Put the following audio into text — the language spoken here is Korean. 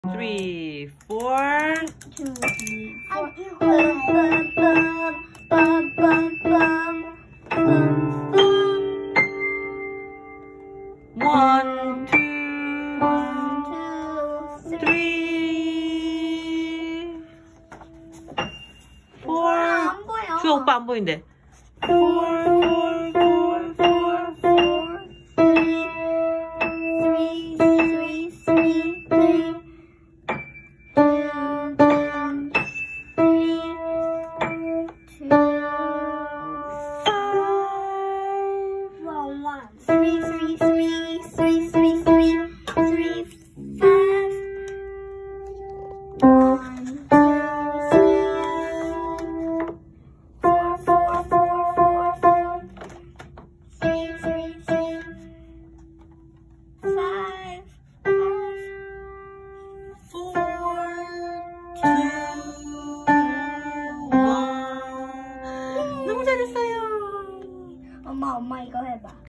3, 4. 2, 3, 4. Bum, bum, bum, bum, bum, bum. 1, 2, 1, 2, 3. 4. 안 보여. 주아 오빠 안 보인대. 4, 4, 4, 4, 4. 3, 3, 3, 3. 너무 잘했어요. 엄마 이거 해봐.